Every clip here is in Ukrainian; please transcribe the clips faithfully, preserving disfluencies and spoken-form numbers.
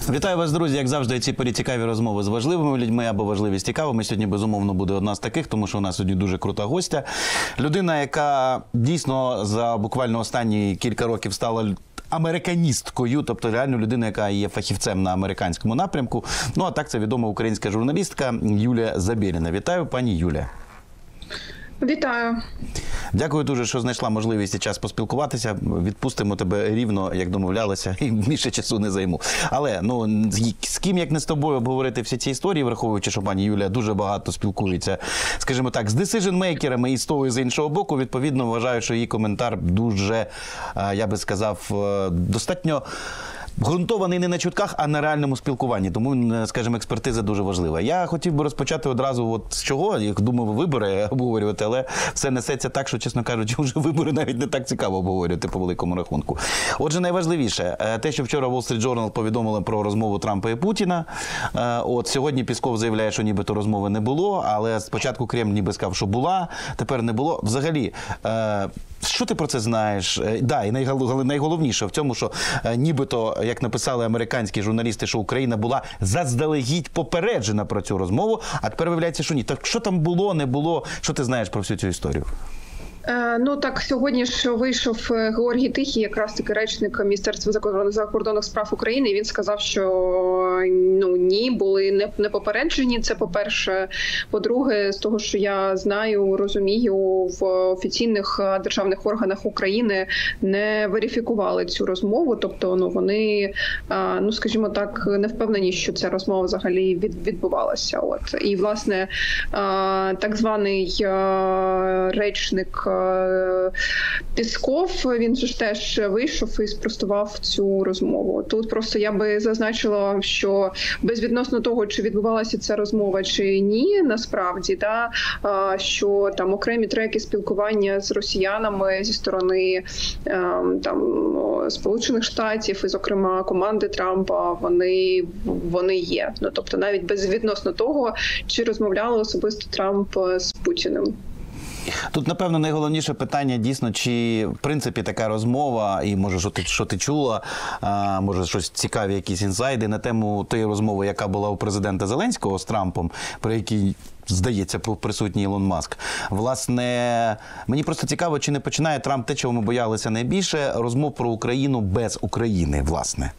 Вітаю вас, друзі. Як завжди, ці порі цікаві розмови з важливими людьми або важливі з цікавими. Сьогодні, безумовно, буде одна з таких, тому що у нас сьогодні дуже крута гостя. Людина, яка дійсно за буквально останні кілька років стала американісткою, тобто реально людина, яка є фахівцем на американському напрямку. Ну, а так це відома українська журналістка Юлія Забєліна. Вітаю, пані Юлія. Вітаю. Дякую дуже, що знайшла можливість і час поспілкуватися. Відпустимо тебе рівно, як домовлялися, і більше часу не займу. Але, ну, з ким, як не з тобою, обговорити всі ці історії, враховуючи, що пані Юлія дуже багато спілкується, скажімо так, з decision-мейкерами і з того, і з іншого боку, відповідно, вважаю, що її коментар дуже, я би сказав, достатньо ґрунтований не на чутках, а на реальному спілкуванні. Тому, скажімо, експертиза дуже важлива. Я хотів би розпочати одразу от з чого. Я думав, вибори обговорювати, але все несеться так, що, чесно кажучи, вже вибори навіть не так цікаво обговорювати по великому рахунку. Отже, найважливіше, те, що вчора Wall Street Journal повідомили про розмову Трампа і Путіна. От сьогодні Пісков заявляє, що нібито розмови не було, але спочатку Кремль ніби сказав, що була, тепер не було. Взагалі, що ти про це знаєш? Да, і найголовніше в цьому, що нібито, як написали американські журналісти, що Україна була заздалегідь попереджена про цю розмову, а тепер виявляється, що ні. Так що там було, не було? Що ти знаєш про всю цю історію? Ну так, сьогодні ж вийшов Георгій Тихий, якраз таки речник Міністерства закордонних справ України, і він сказав, що ну ні, були не, не попереджені, це по-перше. По-друге, з того, що я знаю, розумію, в офіційних державних органах України не верифікували цю розмову, тобто ну вони, ну скажімо так, не впевнені, що ця розмова взагалі від, відбувалася. От. І, власне, так званий речник Пісков, він же ж теж вийшов і спростував цю розмову. Тут просто я би зазначила, що безвідносно того, чи відбувалася ця розмова, чи ні, насправді, да, що там окремі треки спілкування з росіянами зі сторони там Сполучених Штатів і, зокрема, команди Трампа, вони, вони є. Ну, тобто навіть безвідносно того, чи розмовляли особисто Трамп з Путіним. Тут, напевно, найголовніше питання дійсно, чи в принципі така розмова, і може, що ти, що ти чула, а, може щось цікаві, якісь інсайди на тему тієї розмови, яка була у президента Зеленського з Трампом, про який, здається, був присутній Ілон Маск. Власне, мені просто цікаво, чи не починає Трамп те, чого ми боялися найбільше, розмов про Україну без України, власне.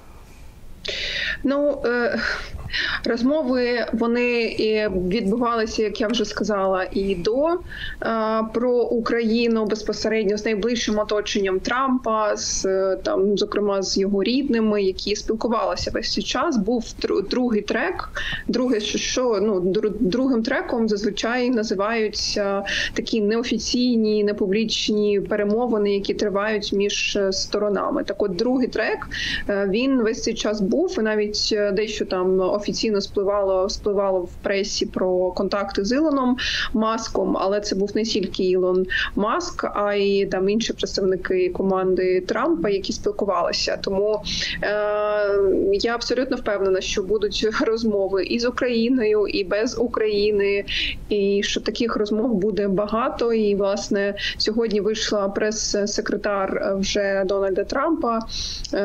Ну, е, розмови, вони відбувалися, як я вже сказала, і до е, про Україну безпосередньо з найближчим оточенням Трампа, з, там, зокрема, з його рідними, які спілкувалися весь цей час. Був другий трек. Друге, що, ну, другим треком зазвичай називаються такі неофіційні, непублічні перемовини, які тривають між сторонами. Так от, другий трек, він весь цей час був, і навіть дещо там офіційно спливало, спливало в пресі про контакти з Ілоном Маском, але це був не тільки Ілон Маск, а й там інші представники команди Трампа, які спілкувалися. Тому е, я абсолютно впевнена, що будуть розмови і з Україною, і без України, і що таких розмов буде багато. І, власне, сьогодні вийшла прес-секретар вже Дональда Трампа, е,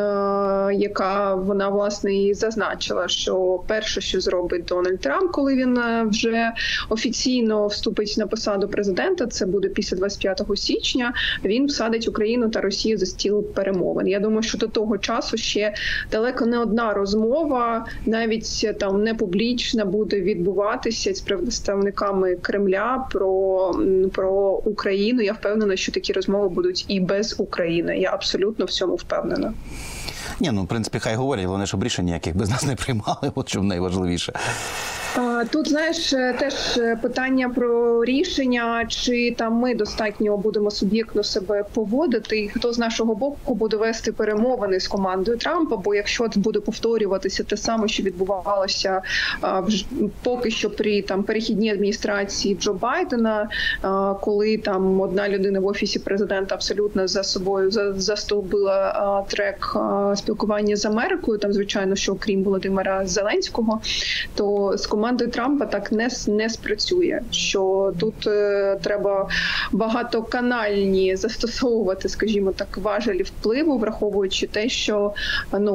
яка вона, власне, і зазначила, що перше, що зробить Дональд Трамп, коли він вже офіційно вступить на посаду президента, це буде після двадцять п'ятого січня, він всадить Україну та Росію за стіл перемовин. Я думаю, що до того часу ще далеко не одна розмова, навіть там не публічна, буде відбуватися з представниками Кремля про, про Україну. Я впевнена, що такі розмови будуть і без України. Я абсолютно в цьому впевнена. Ні, ну, в принципі, хай говорять, головне, щоб рішень ніяких без нас не приймали, от що найважливіше. Тут, знаєш, теж питання про рішення, чи там ми достатньо будемо суб'єктно себе поводити, і хто з нашого боку буде вести перемовини з командою Трампа, бо якщо буде повторюватися те саме, що відбувалося а, поки що при там перехідній адміністрації Джо Байдена, а, коли там одна людина в офісі президента абсолютно за собою за, застовбила а, трек а, спілкування з Америкою, там, звичайно, що окрім Володимира Зеленського, то з командою Трампа так не, не спрацює. Що тут е, треба багатоканальні застосовувати, скажімо так, важелі впливу, враховуючи те, що ну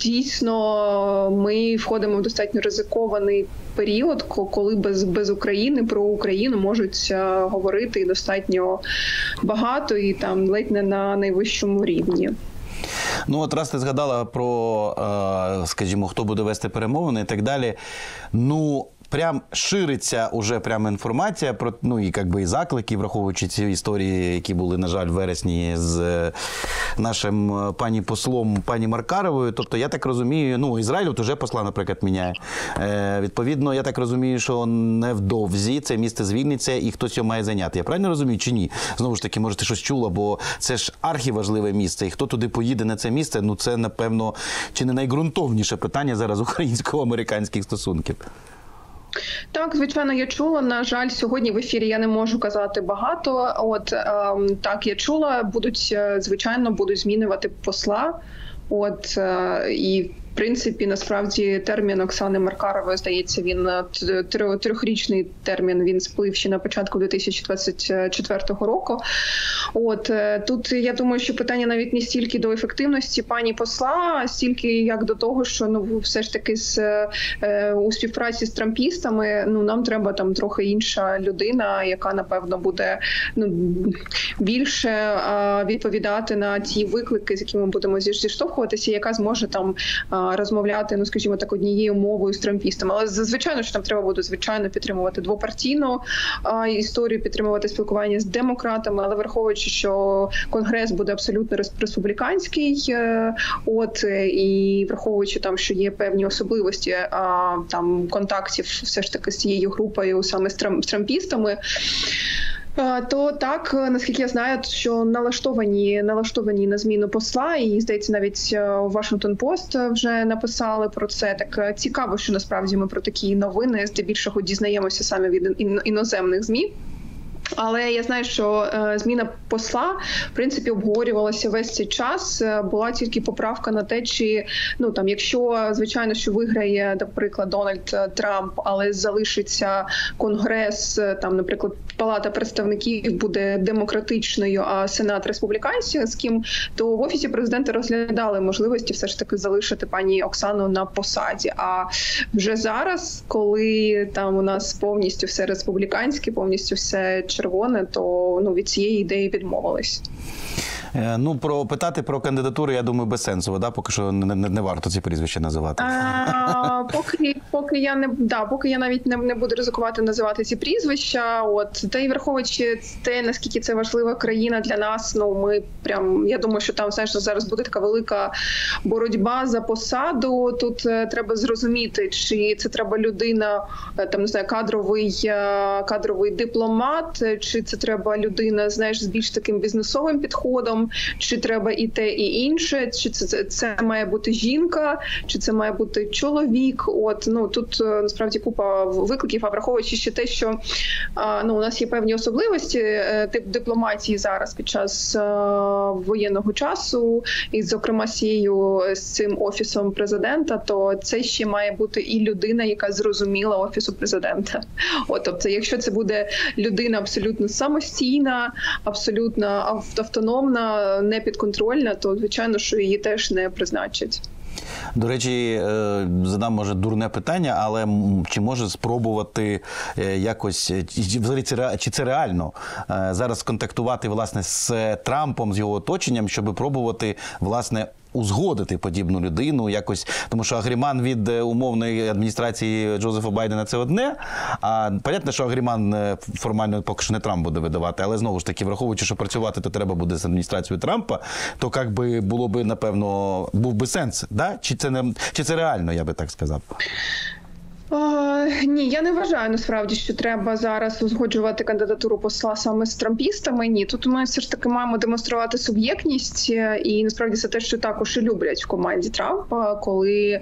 дійсно ми входимо в достатньо ризикований період, коли без, без України про Україну можуть е, говорити достатньо багато і там ледь не на найвищому рівні. Ну от раз ти згадала про, скажімо, хто буде вести перемовини і так далі, ну, прям шириться уже прям інформація про, ну, і як би і заклики, враховуючи ці історії, які були, на жаль, в вересні з нашим пані послом, пані Маркаровою. Тобто, я так розумію, ну, Ізраїль от уже посла, наприклад, міняє. Е, відповідно, я так розумію, що невдовзі це місце звільниться і хтось його має зайняти. Я правильно розумію чи ні? Знову ж таки, може, ти щось чула, бо це ж архіважливе місце, і хто туди поїде на це місце, ну, це, напевно, чи не найґрунтовніше питання зараз українсько-американських стосунків. Так, звичайно, я чула. На жаль, сьогодні в ефірі я не можу казати багато. От ем, так, я чула, будуть, звичайно, будуть змінювати посла. От е, і в принципі, насправді, термін Оксани Маркарової, здається, він трьохрічний термін, він сплив ще на початку дві тисячі двадцять четвертого року. От тут, я думаю, що питання навіть не стільки до ефективності пані посла, а стільки як до того, що ну все ж таки з е, у співпраці з трампістами, ну нам треба там трохи інша людина, яка напевно буде ну більше е, відповідати на ті виклики, з якими ми будемо зіштовхуватися, яка зможе там е, розмовляти, ну скажімо так, однією мовою з трампістами. Але звичайно, що там треба буде звичайно підтримувати двопартійну а, історію, підтримувати спілкування з демократами, але враховуючи, що Конгрес буде абсолютно республіканський, е, от і враховуючи там, що є певні особливості а, там контактів все ж таки з цією групою саме з, трам, з трампістами. То так, наскільки я знаю, що налаштовані, налаштовані на зміну посла, і, здається, навіть Washington Post вже написали про це. Так цікаво, що насправді ми про такі новини здебільшого дізнаємося саме від іноземних ЗМІ. Але я знаю, що е, зміна посла, в принципі, обговорювалася весь цей час. Була тільки поправка на те, чи, ну, там, якщо, звичайно, що виграє, наприклад, Дональд Трамп, але залишиться Конгрес, там, наприклад, Палата представників буде демократичною, а Сенат республіканським, то в Офісі президента розглядали можливості все ж таки залишити пані Оксану на посаді. А вже зараз, коли там у нас повністю все республіканське, повністю все червоне, то ну, від цієї ідеї відмовились. Ну, про питати про кандидатури, я думаю, безсенсово, да? Поки що не, не, не варто ці прізвища називати. А, поки, поки, я не, да, поки я навіть не, не буду ризикувати називати ці прізвища. От, та й враховуючи те, наскільки це важлива країна для нас, ну, ми прям, я думаю, що там, знаєш, зараз буде така велика боротьба за посаду. Тут е, треба зрозуміти, чи це треба людина, е, там, не знаю, кадровий, е, кадровий дипломат, чи це треба людина, знаєш, з більш таким бізнесовим підходом, чи треба і те, і інше, чи це, це, це має бути жінка, чи це має бути чоловік. От, ну, тут насправді купа викликів, а враховуючи ще те, що а, ну, у нас є певні особливості тип дипломатії зараз під час а, воєнного часу, і, зокрема, з цією, з цим Офісом президента, то це ще має бути і людина, яка зрозуміла Офісу президента. От, тобто, якщо це буде людина абсолютно самостійна, абсолютно автономна, не підконтрольна, то, звичайно, що її теж не призначать. До речі, задам, може, дурне питання, але чи може спробувати якось, взагалі, чи це реально зараз контактувати, власне, з Трампом, з його оточенням, щоб пробувати, власне, узгодити подібну людину якось, тому що агріман від умовної адміністрації Джозефа Байдена – це одне, а понятно, що агріман формально поки що не Трамп буде видавати, але знову ж таки, враховуючи, що працювати то треба буде з адміністрацією Трампа, то як би було би, напевно, був би сенс, да? Чи це не, чи це реально, я би так сказав? Uh, ні, я не вважаю, насправді, що треба зараз узгоджувати кандидатуру посла саме з трампістами. Ні, тут ми все ж таки маємо демонструвати суб'єктність, і насправді це те, що також і люблять в команді Трампа, коли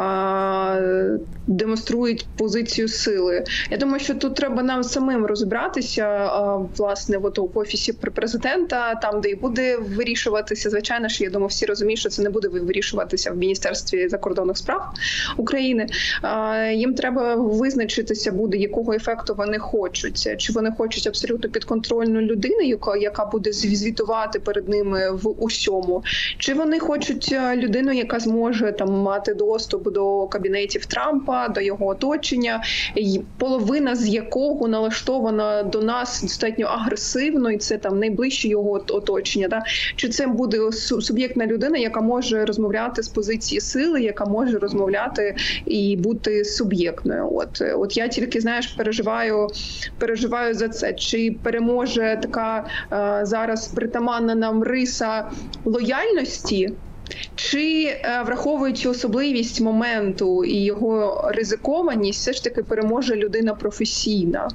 uh, демонструють позицію сили. Я думаю, що тут треба нам самим розібратися, uh, власне, от у Офісі президента, там, де і буде вирішуватися. Звичайно, що я думаю, всі розуміють, що це не буде вирішуватися в Міністерстві закордонних справ України. Uh, їм треба визначитися буде, якого ефекту вони хочуть. Чи вони хочуть абсолютно підконтрольну людину, яка, яка буде звітувати перед ними в усьому, чи вони хочуть людину, яка зможе там мати доступ до кабінетів Трампа, до його оточення, половина з якого налаштована до нас достатньо агресивно, і це там найближче його оточення. Да? Чи це буде суб'єктна людина, яка може розмовляти з позиції сили, яка може розмовляти і бути суб'єктною. От, от я тільки, знаєш, переживаю, переживаю за це. Чи переможе така е, зараз притаманна нам риса лояльності, чи, е, враховуючи особливість моменту і його ризикованість, все ж таки переможе людина професійна?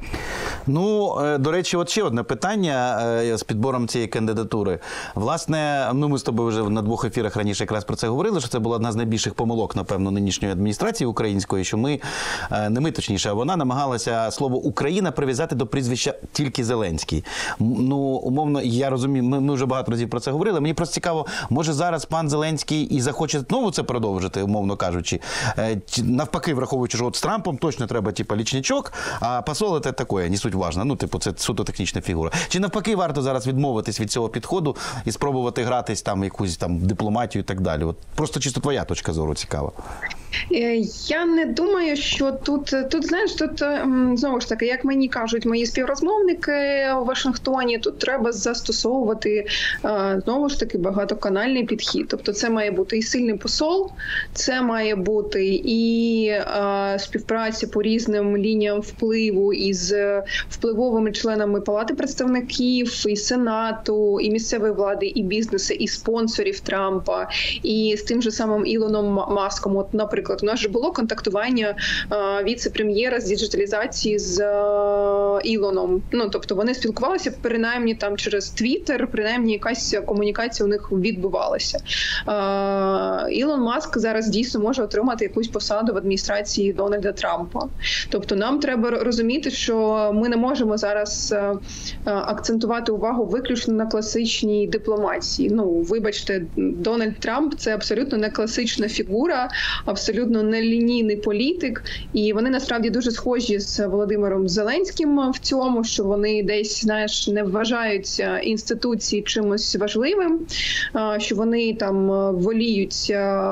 Ну, до речі, от ще одне питання з підбором цієї кандидатури. Власне, ну ми з тобою вже на двох ефірах раніше якраз про це говорили, що це була одна з найбільших помилок, напевно, нинішньої адміністрації української, що ми, не ми точніше, а вона намагалася слово «Україна» прив'язати до прізвища тільки Зеленський. Ну, умовно, я розумію, ми, ми вже багато разів про це говорили. Мені просто цікаво, може зараз пан Зеленський і захоче знову це продовжити, умовно кажучи. Навпаки, враховуючи, що от з Трампом точно треба, типа, лічничок, а посол – це таке, не суть важно. Ну, типу, це суто технічна фігура. Чи навпаки варто зараз відмовитись від цього підходу і спробувати гратись там якусь там дипломатію і так далі? От просто чисто твоя точка зору цікава. Я не думаю, що тут, тут, знаєш, тут, знову ж таки, як мені кажуть мої співрозмовники у Вашингтоні, тут треба застосовувати, знову ж таки, багатоканальний підхід. Тобто це має бути і сильний посол, це має бути і співпраця по різним лініям впливу із впливовими членами Палати представників, і Сенату, і місцевої влади, і бізнесу, і спонсорів Трампа, і з тим же самим Ілоном Маском. От, наприклад, у нас же було контактування а, віце-прем'єра з діджиталізації з а, Ілоном. Ну, тобто вони спілкувалися, принаймні там через Твіттер, принаймні якась комунікація у них відбувалася. А, Ілон Маск зараз дійсно може отримати якусь посаду в адміністрації Дональда Трампа. Тобто нам треба розуміти, що ми не можемо зараз а, акцентувати увагу виключно на класичній дипломатії. Ну, вибачте, Дональд Трамп – це абсолютно не класична фігура, абсолютно нелінійний політик, і вони насправді дуже схожі з Володимиром Зеленським в цьому, що вони десь, знаєш, не вважають інституції чимось важливим, що вони там воліють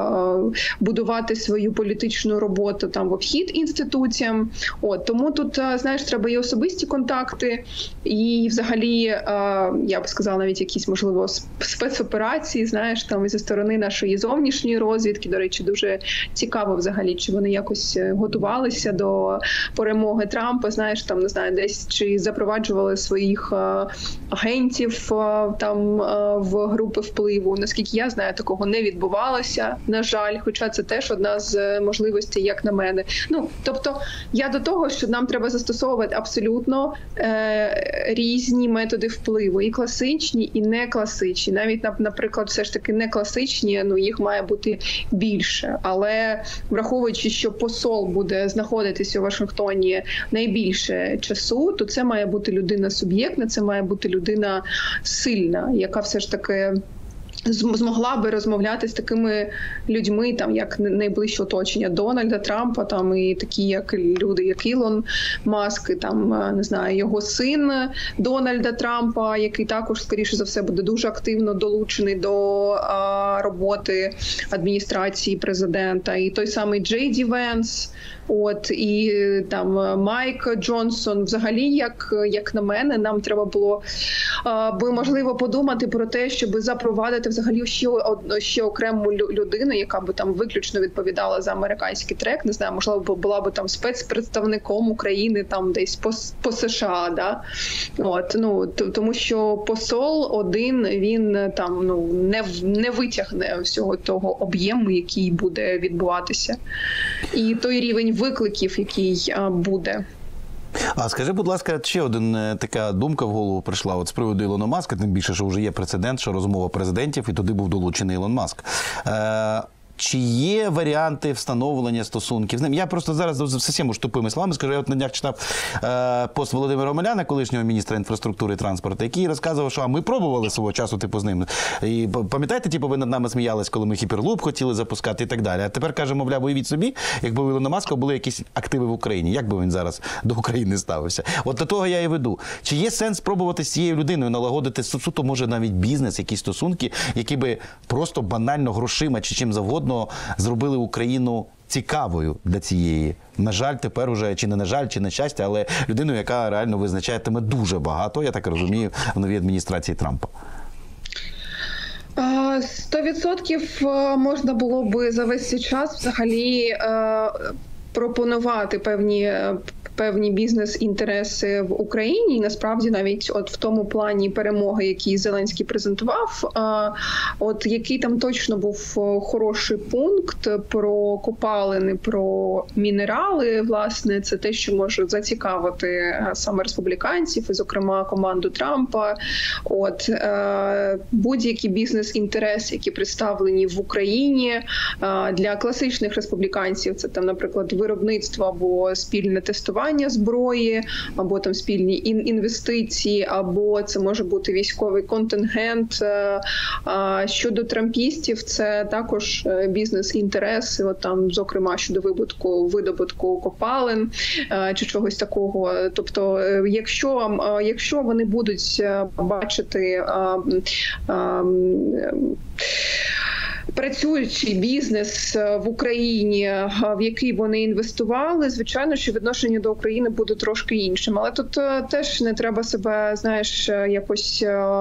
будувати свою політичну роботу там в обхід інституціям. От, тому тут, знаєш, треба і особисті контакти, і взагалі, я б сказала, навіть якісь, можливо, спецоперації, знаєш, там зі сторони нашої зовнішньої розвідки. До речі, дуже цікаво взагалі, чи вони якось готувалися до перемоги Трампа, знаєш, там, не знаю, десь чи запроваджували своїх а, агентів а, там а, в групи впливу. Наскільки я знаю, такого не відбувалося, на жаль, хоча це теж одна з можливостей, як на мене. Ну, тобто, я до того, що нам треба застосовувати абсолютно е, різні методи впливу, і класичні, і не класичні. Навіть, наприклад, все ж таки не класичні, ну, їх має бути більше. Але враховуючи, що посол буде знаходитися у Вашингтоні найбільше часу, то це має бути людина суб'єктна, це має бути людина сильна, яка все ж таки змогла би розмовляти з такими людьми, там, як найближче оточення Дональда Трампа, там, і такі як люди, як Ілон Маск, і, там, не знаю, його син Дональда Трампа, який також, скоріше за все, буде дуже активно долучений до а, роботи адміністрації президента. І той самий Джей Ді Венс, от, і там Майк Джонсон. Взагалі, як, як на мене, нам треба було а, би, можливо, подумати про те, щоб запровадити взагалі ще одну, ще окрему людину, яка би там виключно відповідала за американський трек. Не знаю, можливо, була би там спецпредставником України там десь по, по США, да? От, ну, тому що посол один, він там, ну, не, не витягне всього того об'єму, який буде відбуватися. І той рівень викликів, який а, буде. А скажи, будь ласка, ще один така думка в голову прийшла от з приводу Ілона Маска, тим більше, що вже є прецедент, що розмова президентів, і туди був долучений Ілон Маск. Е, Чи є варіанти встановлення стосунків з ним? Я просто зараз зовсім уж тупими словами скажу, я от на днях читав е, пост Володимира Омеляна, колишнього міністра інфраструктури і транспорту, який розказував, що а ми пробували свого часу типу з ним. І пам'ятаєте, типу, ви над нами сміялись, коли ми Hyperloop хотіли запускати і так далі. А тепер кажемо, мовляв, уявіть собі, якби у Ілона Маска були якісь активи в Україні, як би він зараз до України ставився? От до того я і веду. Чи є сенс пробувати з цією людиною налагодити суто, може навіть бізнес, якісь стосунки, які би просто банально грошима чи чим завгодно зробили Україну цікавою для цієї, на жаль, тепер уже, чи не на жаль, чи на щастя, але людиною, яка реально визначатиме дуже багато, я так розумію, в новій адміністрації Трампа? Сто відсотків можна було би за весь цей час взагалі пропонувати певні певні бізнес-інтереси в Україні. І насправді навіть от в тому плані перемоги, який Зеленський презентував, от який там точно був хороший пункт про копалини, про мінерали, власне, це те, що може зацікавити саме республіканців, і, зокрема, команду Трампа. От будь-які бізнес-інтереси, які представлені в Україні для класичних республіканців, це там, наприклад, виробництво або спільне тестування зброї, або там спільні інвестиції, або це може бути військовий контингент. Щодо трампістів, це також бізнес-інтереси, от там, зокрема, щодо видобутку, видобутку копалин чи чогось такого. Тобто, якщо, якщо вони будуть бачити працюючий бізнес в Україні, в який вони інвестували, звичайно, що відношення до України буде трошки іншим. Але тут теж не треба себе, знаєш, якось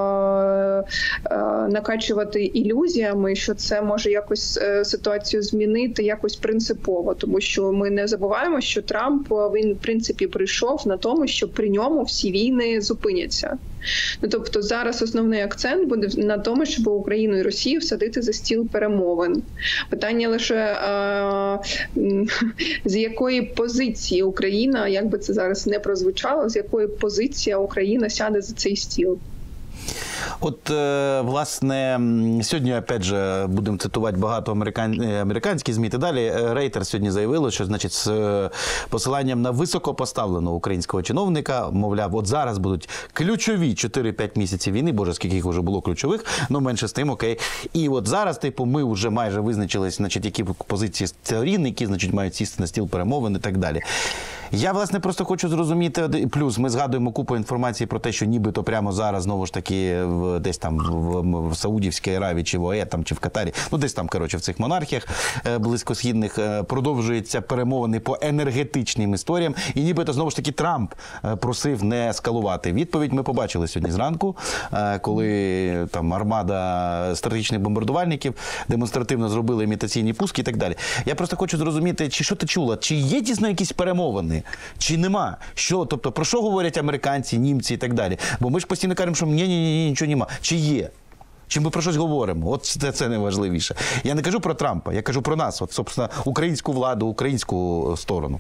накачувати ілюзіями, що це може якось ситуацію змінити, якось принципово. Тому що ми не забуваємо, що Трамп, він, в принципі, прийшов на тому, що при ньому всі війни зупиняться. Ну, тобто зараз основний акцент буде на тому, щоб Україну і Росію всадити за стіл перемовин. Питання лише а, з якої позиції Україна, як би це зараз не прозвучало, з якої позиції Україна сяде за цей стіл. От, власне, сьогодні, опять же, будемо цитувати багато американ... американські ЗМІ і далі. Рейтер сьогодні заявило, що, значить, з посиланням на високопоставленого українського чиновника, мовляв, от зараз будуть ключові чотири-п'ять місяців війни, боже, скільки їх вже було ключових, ну, менше з тим, окей. І от зараз, типу, ми вже майже визначились, значить, які позиції сторін, які, значить, мають сісти на стіл перемовин і так далі. Я, власне, просто хочу зрозуміти, плюс ми згадуємо купу інформації про те, що нібито прямо зараз, знову ж таки, в, десь там в, в Саудівській Аравії, чи в ОАЕ, там, чи в Катарі, ну десь там, коротше, в цих монархіях е, близькосхідних е, продовжуються перемовини по енергетичним історіям. І нібито, знову ж таки, Трамп е, просив не ескалувати. Відповідь ми побачили сьогодні зранку, е, коли там армада стратегічних бомбардувальників демонстративно зробили імітаційні пуски і так далі. Я просто хочу зрозуміти, чи що ти чула, чи є дійсно якісь перемовини, чи нема? Що, тобто, про що говорять американці, німці і так далі? Бо ми ж постійно кажемо, що ні-ні-ні, нічого нема. Чи є? Чи ми про щось говоримо? От це, це найважливіше. Я не кажу про Трампа, я кажу про нас, от, собственно, українську владу, українську сторону.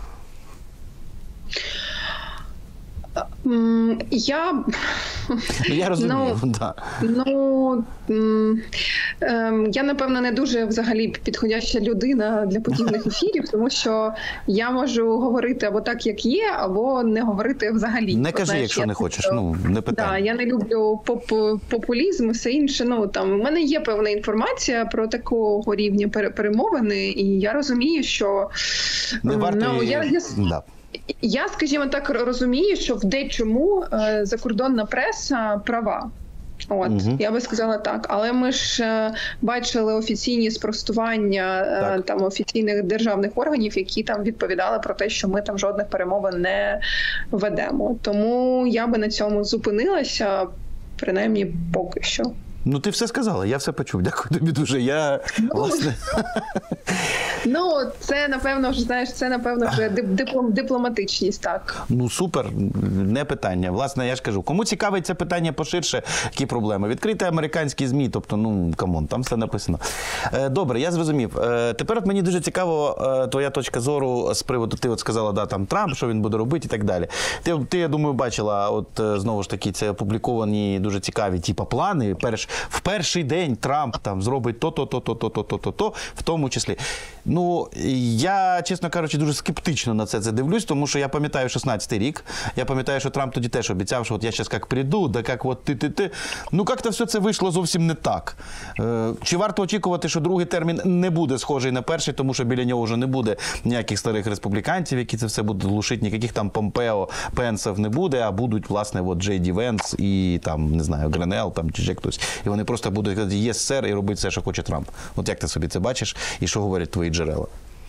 Я... Ну, я розумію, ну, да. Ну, я, напевно, не дуже взагалі підходяща людина для подібних ефірів, тому що я можу говорити або так, як є, або не говорити взагалі. Не кажи, знаєш, якщо я не хочеш, ну, не питання. Да, я не люблю поп популізм і все інше. Ну, там, у мене є певна інформація про такого рівня перемовини, і я розумію, що... Не варто ну, і... я, я... Да. Я, скажімо так, розумію, що в дечому е, закордонна преса права. От, угу. Я би сказала так. Але ми ж е, бачили офіційні спростування е, там офіційних державних органів, які там відповідали про те, що ми там жодних перемовин не ведемо. Тому я би на цьому зупинилася, принаймні поки що. Ну, ти все сказала, я все почув. Дякую тобі дуже. Я, ну, власне... Ну, це, напевно, вже, знаєш, це, напевно, вже диплом, дипломатичність, так. Ну, супер, не питання. Власне, я ж кажу, кому цікавить це питання поширше, які проблеми? Відкрити американські ЗМІ, тобто, ну, камон, там все написано. Добре, я зрозумів. Тепер от мені дуже цікаво твоя точка зору з приводу, ти от сказала, да, там Трамп, що він буде робити і так далі. Ти, ти я думаю, бачила, от, знову ж таки, це опубліковані дуже цікаві, типу, плани. Перш, в перший день Трамп там зробить то-то, то-то, то-то, то-то, то, в тому числі. Ну, я, чесно кажучи, дуже скептично на це, це дивлюсь, тому що я пам'ятаю шістнадцятий рік, я пам'ятаю, що Трамп тоді теж обіцяв, що от я зараз як прийду, да як от ти-ти-ти. Ну, як-то все це вийшло зовсім не так. Е, чи варто очікувати, що другий термін не буде схожий на перший, тому що біля нього вже не буде ніяких старих республіканців, які це все будуть глушити, ніяких там Помпео, Пенсів не буде, а будуть, власне, от Джей Ді Венс і там, не знаю, Гренел, там, чи ще хтось. І вони просто будуть казати, єс, сер, і робити все, що хоче Трамп. От як ти собі це бачиш і що говорять твої джерела?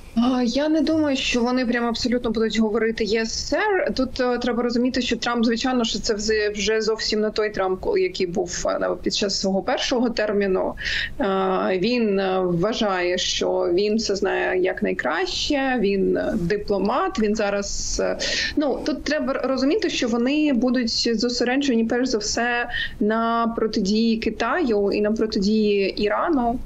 Я не думаю, що вони прямо абсолютно будуть говорити «yes, sir». Тут uh, треба розуміти, що Трамп, звичайно, що це вже зовсім не той Трамп, який був uh, під час свого першого терміну. Uh, він uh, вважає, що він все знає як найкраще, він uh, дипломат, він зараз... Uh, ну, тут треба розуміти, що вони будуть зосереджені, перш за все, на протидії Китаю і на протидії Ірану.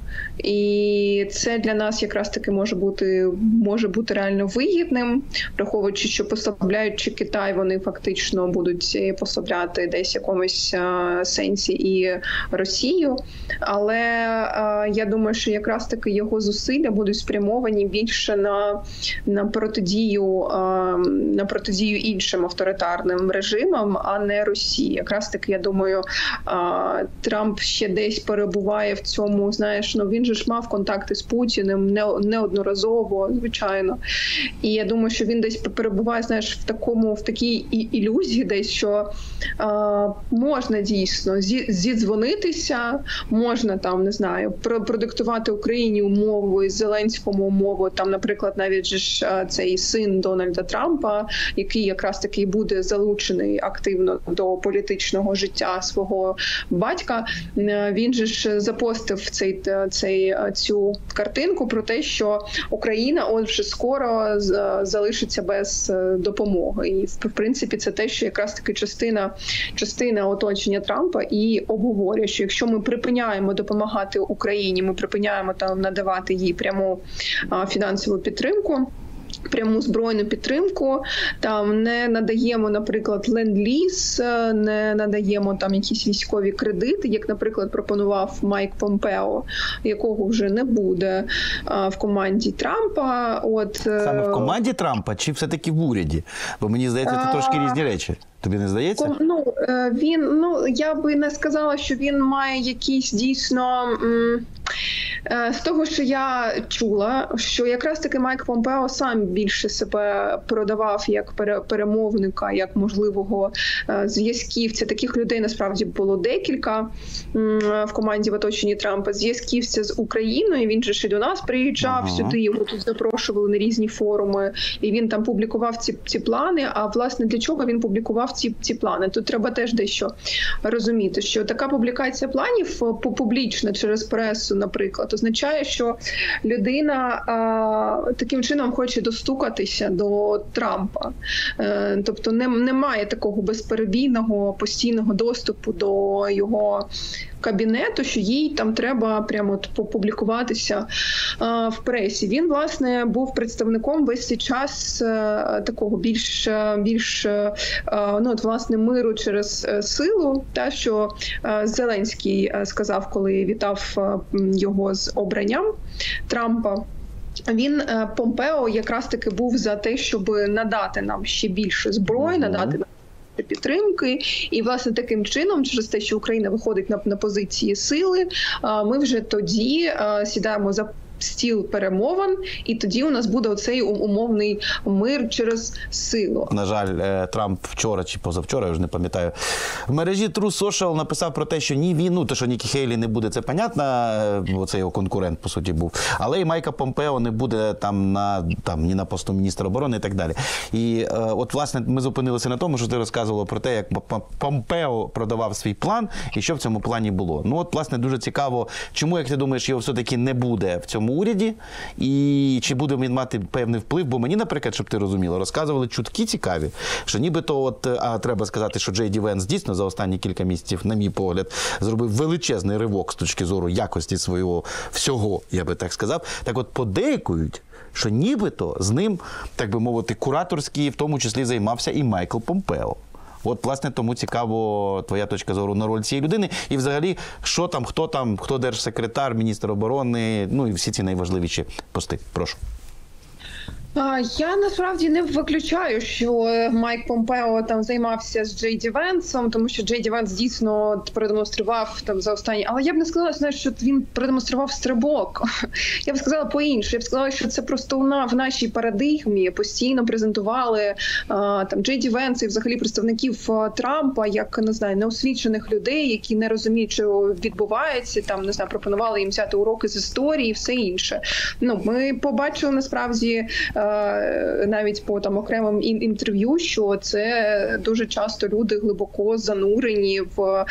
І це для нас якраз таки може бути може бути реально вигідним, враховуючи, що поставляючи Китай, вони фактично будуть поставляти десь в якомусь а, сенсі і Росію. Але а, я думаю, що якраз таки його зусилля будуть спрямовані більше на, на протидію а, на протидію іншим авторитарним режимам, а не Росії. Якраз таки, я думаю, а, Трамп ще десь перебуває в цьому, знаєш, ну він же ж мав контакти з Путіним не, неодноразово, звичайно. І я думаю, що він десь перебуває, знаєш, в такому, в такій ілюзії десь, що а, можна дійсно зі, зідзвонитися, можна там, не знаю, продиктувати Україні умови, Зеленському умову, там, наприклад, навіть же ж цей син Дональда Трампа, який якраз таки буде залучений активно до політичного життя свого батька, він же ж запостив цей, цей, цю картинку про те, що Україна от вже скоро залишиться без допомоги. І, в принципі, це те, що якраз таки частина, частина оточення Трампа і обговорює, що якщо ми припиняємо допомагати Україні, ми припиняємо там надавати їй пряму а, фінансову підтримку, пряму збройну підтримку, там не надаємо, наприклад, ленд-ліз, не надаємо там якісь військові кредити, як, наприклад, пропонував Майк Помпео, якого вже не буде а, в команді Трампа. От саме в команді Трампа чи все-таки в уряді? Бо мені здається, це трошки різні речі. Тобі не здається? Ну, він, ну, я би не сказала, що він має якісь дійсно... М- З того, що я чула, що якраз таки Майк Помпео сам більше себе продавав як перемовника, як можливого зв'язківця. Таких людей насправді було декілька в команді в оточенні Трампа. Зв'язківця з Україною, він же ж і до нас приїжджав ага. сюди, його тут запрошували на різні форуми, і він там публікував ці, ці плани. А власне для чого він публікував ці, ці плани? Тут треба теж дещо розуміти, що така публікація планів публічна через пресу, наприклад, означає, що людина а, таким чином хоче достукатися до Трампа. Е, тобто не, немає такого безперебійного, постійного доступу до його кабінету, що їй там треба прямо от попублікуватися а, в пресі. Він, власне, був представником весь цей час а, такого більш, більш а, ну, от, власне, миру через а, силу, та, що а, Зеленський а, сказав, коли вітав а, його з обранням Трампа. Він, Помпео, якраз таки був за те, щоб надати нам ще більше зброї, mm-hmm. надати нам підтримки. І, власне, таким чином, через те, що Україна виходить на, на позиції сили, ми вже тоді сідаємо за стіл перемовин, і тоді у нас буде оцей умовний мир через силу. На жаль, Трамп вчора чи позавчора, я вже не пам'ятаю, в мережі True Social написав про те, що ні він, ну, те, що Нікі Хейлі не буде, це понятно, бо це його конкурент, по суті, був, але і Майка Помпео не буде там, на, там ні на посту міністра оборони і так далі. І е, от, власне, ми зупинилися на тому, що ти розказувала про те, як Помпео продавав свій план, і що в цьому плані було. Ну, от, власне, дуже цікаво, чому, як ти думаєш, його все-таки не буде в цьому уряді, і чи буде він мати певний вплив, бо мені, наприклад, щоб ти розуміла, розказували чутки цікаві, що нібито, от, а треба сказати, що Джей Ді Венс дійсно за останні кілька місяців, на мій погляд, зробив величезний ривок з точки зору якості свого всього, я би так сказав. Так от подейкують, що нібито з ним, так би мовити, кураторський, в тому числі займався і Майкл Помпео. От, власне, тому цікаво твоя точка зору на роль цієї людини. І взагалі, що там, хто там, хто держсекретар, міністр оборони, ну і всі ці найважливіші пости. Прошу. Я насправді не виключаю, що Майк Помпео там займався з Джей Ді Венсом, тому що Джей Ді Венс дійсно продемонстрував там за останні. Але я б не сказала, знаєш, що він продемонстрував стрибок. Я б сказала по-іншому. Я б сказала, що це просто в нашій парадигмі постійно презентували там Джей Ді Венс і взагалі представників Трампа як, не знаю, неосвічених людей, які не розуміють, що відбувається. Там, не знаю, пропонували їм взяти уроки з історії і все інше. Ну, ми побачили насправді навіть по там окремим інтерв'ю, що це дуже часто люди глибоко занурені в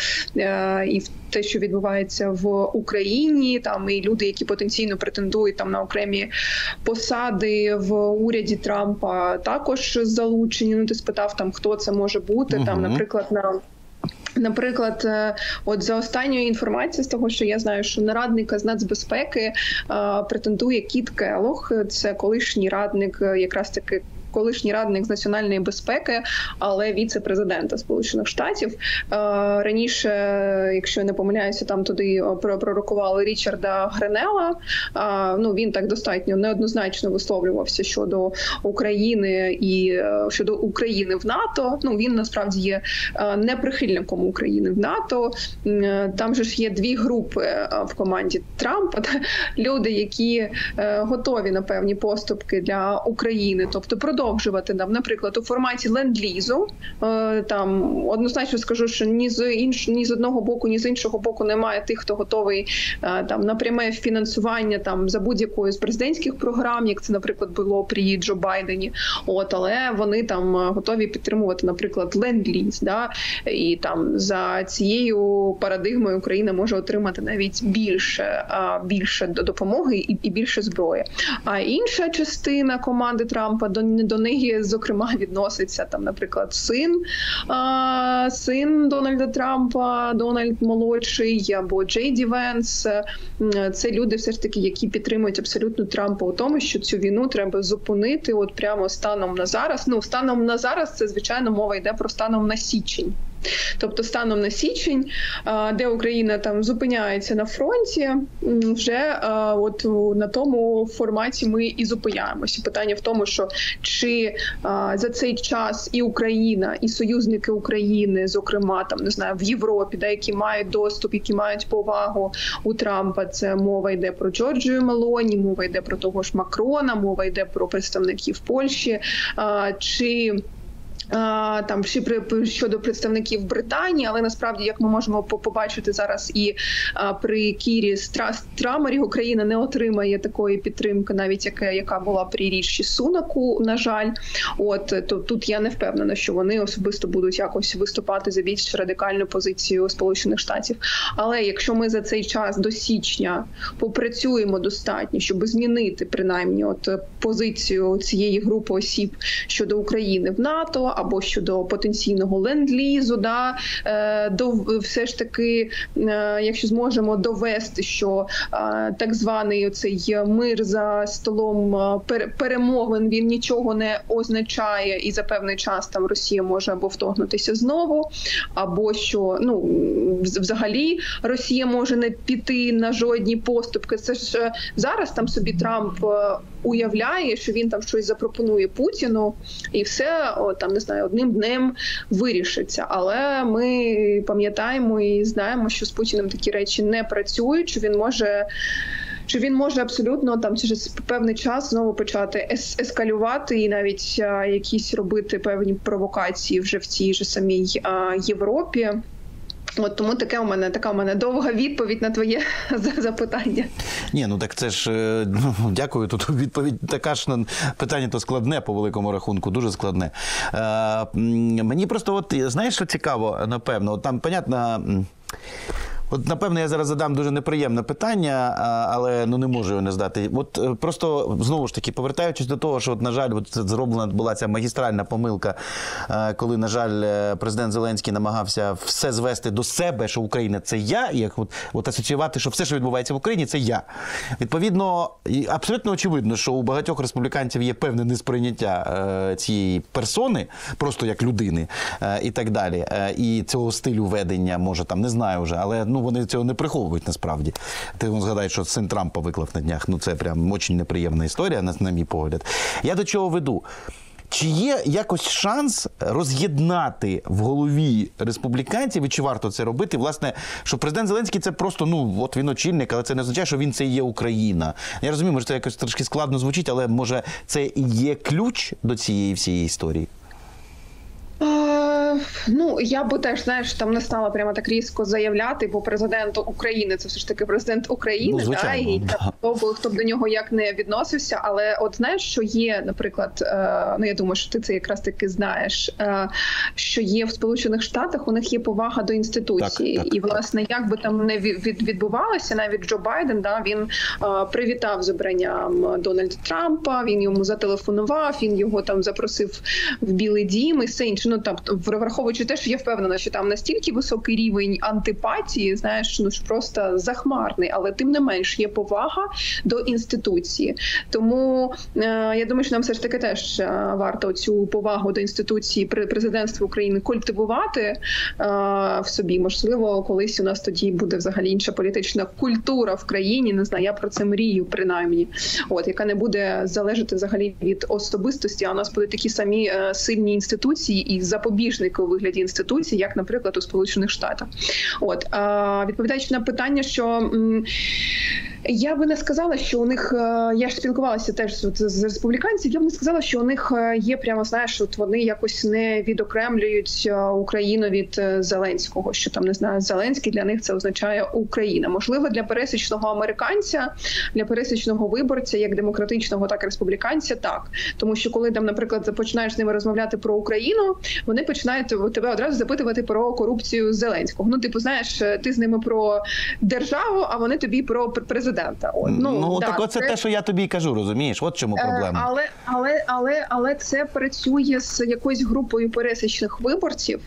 і в те, що відбувається в Україні, там і люди, які потенційно претендують там на окремі посади в уряді Трампа, також залучені. Ну, ти спитав там, хто це може бути, uh-huh. там, наприклад, на Наприклад, от за останньою інформацією з того, що я знаю, що на радника з нацбезпеки а, претендує Кіт Келлог, це колишній радник, якраз таки колишній радник з національної безпеки, але віце-президента Сполучених Штатів. Раніше, якщо я не помиляюся, там туди пророкували Річарда Гренела. Ну, він так достатньо неоднозначно висловлювався щодо України і щодо України в НАТО. Ну, він насправді є неприхильником України в НАТО. Там же ж є дві групи в команді Трампа. Люди, які готові на певні поступки для України, тобто продовжувати, наприклад, у форматі ленд-лізу. Там однозначно скажу, що ні з інш, ні з одного боку, ні з іншого боку немає тих, хто готовий там на пряме фінансування там за будь-якою з президентських програм, як це, наприклад, було при Джо Байдені. От, але вони там готові підтримувати, наприклад, ленд-ліз, да, і там за цією парадигмою Україна може отримати навіть більше, більше допомоги і, і більше зброї. А інша частина команди Трампа до до неї, зокрема, відноситься там, наприклад, син, а, син Дональда Трампа, Дональд молодший, або Джей Ді Венс. Це люди, все ж таки, які підтримують абсолютно Трампа у тому, що цю війну треба зупинити от прямо станом на зараз. Ну, станом на зараз це, звичайно, мова йде про станом на січень. Тобто станом на січень, де Україна там зупиняється на фронті, вже от на тому форматі ми і зупиняємося. Питання в тому, що чи за цей час і Україна, і союзники України, зокрема, там, не знаю, в Європі, де які мають доступ, які мають повагу у Трампа, це мова йде про Джорджію Мелоні, мова йде про того ж Макрона, мова йде про представників Польщі, чи там ще при щодо представників Британії, але насправді, як ми можемо побачити зараз, і а, при Кірі Страмері Україна не отримає такої підтримки, навіть яка яка була при Ріші Сунаку, на жаль. От то тут я не впевнена, що вони особисто будуть якось виступати за більш радикальну позицію Сполучених Штатів. Але якщо ми за цей час до січня попрацюємо достатньо, щоб змінити принаймні от позицію цієї групи осіб щодо України в НАТО, або щодо потенційного ленд-лізу, да, до, все ж таки, якщо зможемо довести, що так званий оцей мир за столом перемовин, він нічого не означає, і за певний час там Росія може або вторгнутися знову, або що, ну, взагалі Росія може не піти на жодні поступки. Це ж зараз там собі Трамп уявляє, що він там щось запропонує Путіну, і все, о, там, не знаю, одним днем вирішиться. Але ми пам'ятаємо і знаємо, що з Путіним такі речі не працюють, що він може що він може абсолютно там через певний час знову почати ес- ескалювати і навіть а, якісь робити певні провокації вже в цій же самій а, Європі. От тому таке у мене така у мене довга відповідь на твоє запитання. Ні, ну так це ж, ну, дякую, тут відповідь така ж, питання то складне по великому рахунку, дуже складне. Е, мені просто, от, знаєш, що цікаво, напевно, от там, понятно, От, напевно, я зараз задам дуже неприємне питання, а, але ну, не можу його не здати. От е, просто, знову ж таки, повертаючись до того, що, от, на жаль, от, зроблена була ця магістральна помилка, е, коли, на жаль, е, президент Зеленський намагався все звести до себе, що Україна – це я, і як от, от асоціювати, що все, що відбувається в Україні – це я. Відповідно, і абсолютно очевидно, що у багатьох республіканців є певне несприйняття е, цієї персони, просто як людини е, і так далі. Е, і цього стилю ведення, може, там, не знаю вже, але ну, вони цього не приховують насправді. Ти згадай, що син Трампа виклав на днях. Ну, це прям дуже неприємна історія, на, на мій погляд. Я до чого веду? Чи є якось шанс роз'єднати в голові республіканців, і чи варто це робити, власне, що президент Зеленський – це просто, ну, от він очільник, але це не означає, що він – це і є Україна. Я розумію, може, це якось трошки складно звучить, але, може, це і є ключ до цієї всієї історії? Е, ну, я би теж, знаєш, там не стала прямо так різко заявляти, бо президент України – це все ж таки президент України, ну, звичайно, да, і да. хто, хто б до нього як не відносився, але от знаєш, що є, наприклад, е, ну, я думаю, що ти це якраз таки знаєш, е, що є в Сполучених Штатах, у них є повага до інституції, так, так, і, власне, як би там не від, відбувалося, навіть Джо Байден, да, він е, привітав з обранням Дональда Трампа, він йому зателефонував, він його там запросив в Білий Дім і все інше. Ну, там, враховуючи те, що я впевнена, що там настільки високий рівень антипатії, знаєш, ну ж просто захмарний, але тим не менш є повага до інституції. Тому е, я думаю, що нам все ж таки теж варто цю повагу до інституції президентства України культивувати е, в собі. Можливо, колись у нас тоді буде взагалі інша політична культура в країні, не знаю, я про це мрію принаймні, от, яка не буде залежати взагалі від особистості, а у нас будуть такі самі е, сильні інституції і запобіжники у вигляді інституцій, як, наприклад, у Сполучених Штатах. От, а, відповідаючи на питання, що м, я би не сказала, що у них, я ж спілкувалася теж з, з республіканців, я б не сказала, що у них є прямо, знаєш, от вони якось не відокремлюють Україну від Зеленського, що там, не знаю, Зеленський для них це означає Україна. Можливо, для пересічного американця, для пересічного виборця, як демократичного, так і республіканця, так. Тому що коли там, наприклад, починаєш з ними розмовляти про Україну, вони починають тебе одразу запитувати про корупцію Зеленського. Ну, типу, знаєш, ти з ними про державу, а вони тобі про президента. От, ну, ну да, так оце це... те, що я тобі й кажу, розумієш? От чому проблема. Але, але, але, але це працює з якоюсь групою пересічних виборців.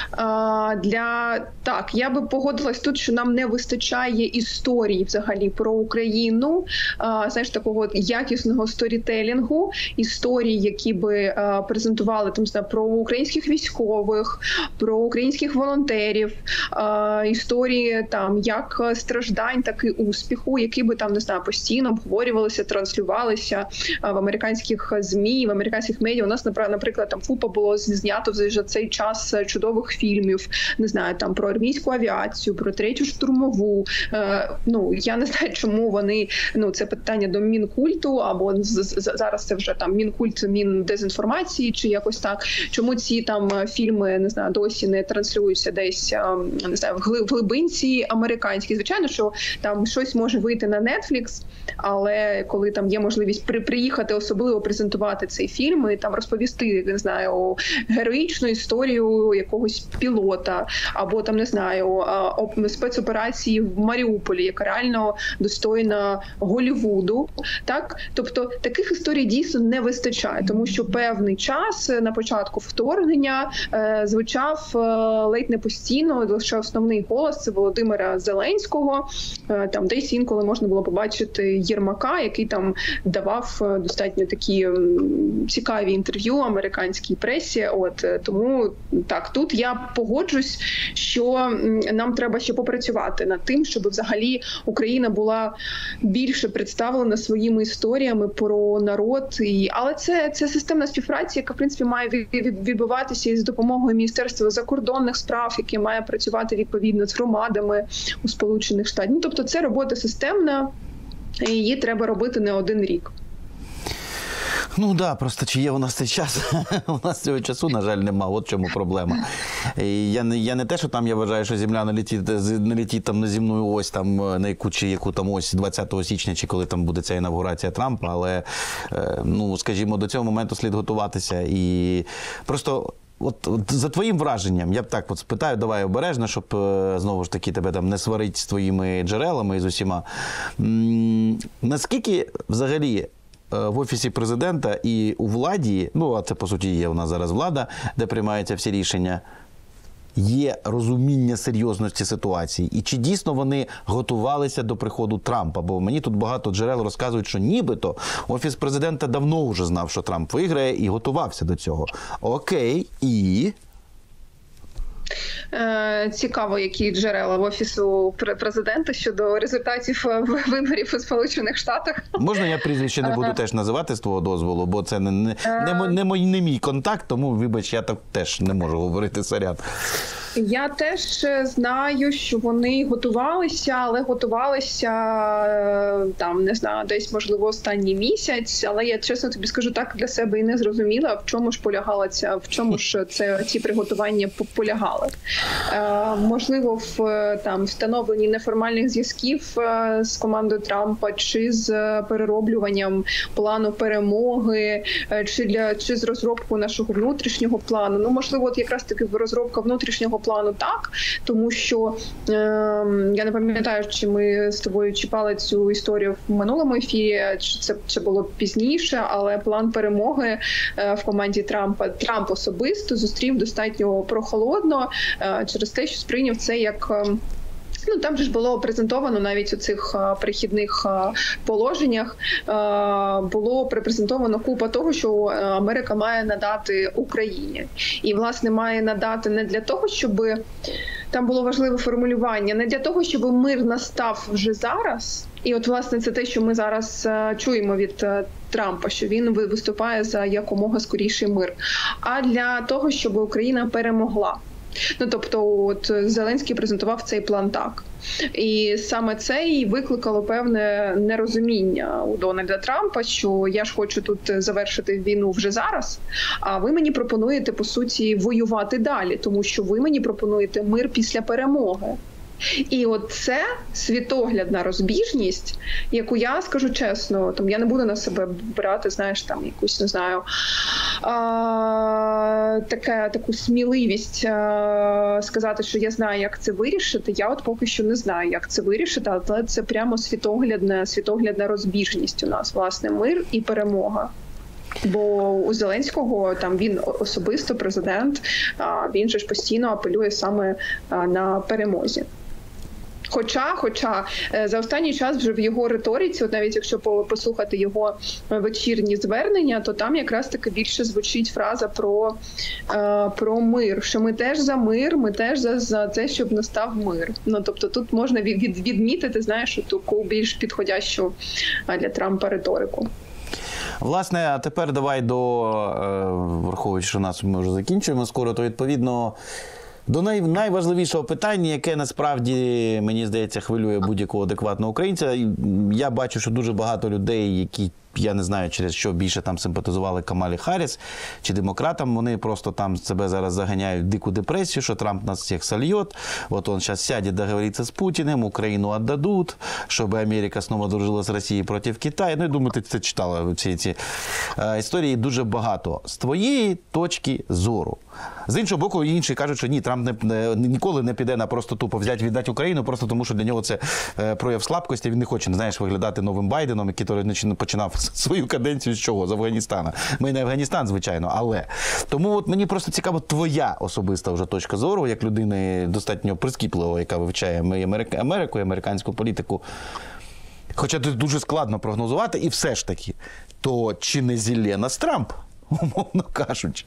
Для так, я би погодилась тут, що нам не вистачає історії взагалі про Україну, знаєш, такого якісного сторітелінгу, історії, які би презентували там, знає, про українських військових, про українських волонтерів, історії там як страждань, так і успіху, які би там, не знаю, постійно обговорювалися, транслювалися в американських ЗМІ, в американських медіа. У нас, наприклад, там ФУПа було знято за цей час чудових фільмів, не знаю, там про армійську авіацію, про третю штурмову. Е, ну, я не знаю, чому вони, ну, це питання до Мінкульту, або зараз це вже там Мінкульт, Міндезінформації, чи якось так. Чому ці там фільми, не знаю, досі не транслюються десь, не знаю, в глибинці американській. Звичайно, що там щось може вийти на Netflix, але коли там є можливість при, приїхати, особливо презентувати цей фільм і там розповісти, не знаю, героїчну історію якогось пілота, або там, не знаю, спецоперації в Маріуполі, яка реально достойна Голлівуду. Так? Тобто таких історій дійсно не вистачає, тому що певний час на початку вторгнення е, звучав е, ледь не постійно, лише основний голос – це Володимира Зеленського. Е, там десь інколи можна було побачити Єрмака, який там давав достатньо такі м, цікаві інтерв'ю американській пресі. От, тому так, тут я погоджусь, що нам треба ще попрацювати над тим, щоб взагалі Україна була більше представлена своїми історіями про народ. І... Але це, це системна співпраця, яка, в принципі, має відбуватися із допомогою Міністерства закордонних справ, яке має працювати відповідно з громадами у Сполучених Штатах. Ну, тобто це робота системна, і її треба робити не один рік. Ну так, да, просто чи є у нас цей час? У нас цього часу, на жаль, нема. От в чому проблема. І я, не, я не те, що там я вважаю, що Земля не летить, не летить там на земну ось, там, на яку, чи яку там ось двадцятого січня, чи коли там буде ця інавгурація Трампа, але, ну, скажімо, до цього моменту слід готуватися. І просто От, от за твоїм враженням, я б так от спитаю, давай обережно, щоб е, знову ж таки тебе там не сварить з твоїми джерелами і з усіма. М, наскільки взагалі е, в Офісі Президента і у владі, ну а це по суті є у нас зараз влада, де приймаються всі рішення, є розуміння серйозності ситуації? І чи дійсно вони готувалися до приходу Трампа? Бо мені тут багато джерел розказують, що нібито Офіс Президента давно вже знав, що Трамп виграє, і готувався до цього. Окей, і... Цікаво, які джерела в Офісу Президента щодо результатів виборів у Сполучених Штатах. Можна я прізвище не буду теж називати з твого дозволу, бо це не, не, не, не, мій, не мій контакт, тому, вибач, я так теж не можу говорити, сорян. Я теж знаю, що вони готувалися, але готувалися там, не знаю, десь, можливо, останній місяць, але я, чесно тобі скажу, так для себе і не зрозуміла, в чому ж полягала ця, в чому ж це, ці приготування полягали. Е, можливо, в там, встановленні неформальних зв'язків е, з командою Трампа, чи з перероблюванням плану перемоги, е, чи, для, чи з розробкою нашого внутрішнього плану. Ну, можливо, от якраз таки розробка внутрішнього плану так, тому що е, я не пам'ятаю, чи ми з тобою чіпали цю історію в минулому ефірі, чи це, це було пізніше, але план перемоги е, в команді Трампа Трамп особисто зустрів достатньо прохолодно е, через те, що сприйняв це як... Е, Ну, там же ж було презентовано навіть у цих а, перехідних а, положеннях, а, було препрезентовано купа того, що Америка має надати Україні. І, власне, має надати не для того, щоб, там було важливе формулювання, не для того, щоб мир настав вже зараз. І от, власне, це те, що ми зараз а, чуємо від а, Трампа, що він виступає за якомога скоріший мир. А для того, щоб Україна перемогла. Ну, тобто, от Зеленський презентував цей план так. І саме це і викликало певне нерозуміння у Дональда Трампа, що я ж хочу тут завершити війну вже зараз, а ви мені пропонуєте, по суті, воювати далі, тому що ви мені пропонуєте мир після перемоги. І от це світоглядна розбіжність, яку я скажу чесно, там я не буду на себе брати, знаєш, там якусь, не знаю, а, таке, таку сміливість а, сказати, що я знаю, як це вирішити. Я от поки що не знаю, як це вирішити, але це прямо світоглядна, світоглядна розбіжність у нас, власне, мир і перемога. Бо у Зеленського там він особисто президент, а, він же ж постійно апелює саме а, на перемозі. Хоча, хоча за останній час вже в його риториці, от навіть якщо послухати його вечірні звернення, то там якраз таки більше звучить фраза про, е, про мир, що ми теж за мир, ми теж за, за те, щоб настав мир. Ну, тобто тут можна від, від, відмітити, знаєш, таку більш підходящу для Трампа риторику. Власне, а тепер давай до, е, враховуючи, що нас ми вже закінчуємо скоро, то відповідно до най, найважливішого питання, яке насправді, мені здається, хвилює будь-якого адекватного українця. Я бачу, що дуже багато людей, які, я не знаю, через що більше там симпатизували Камалі Харріс чи демократам, вони просто там себе зараз заганяють в дику депресію, що Трамп нас всіх сольет, от он сейчас сядет договориться с Путиным, Украину отдадут, чтобы Америка снова дружила з Росією проти Китаю. Ну, я думаю, ти це читала, ці, ці е, історії дуже багато. З твоєї точки зору. З іншого боку, інші кажуть, що ні, Трамп не, не, ніколи не піде на просто тупо взяти, віддати Україну, просто тому, що для нього це е, прояв слабкості, він не хоче, знаєш, виглядати новим Байденом, який починав свою каденцію з чого? З Афганістана. Ми не Афганістан, звичайно, але. Тому от мені просто цікаво твоя особиста вже точка зору, як людини достатньо прискіпливо, яка вивчає Америку і американську політику. Хоча це дуже складно прогнозувати, і все ж таки, то чи не Зеленський Трамп, умовно кажучи?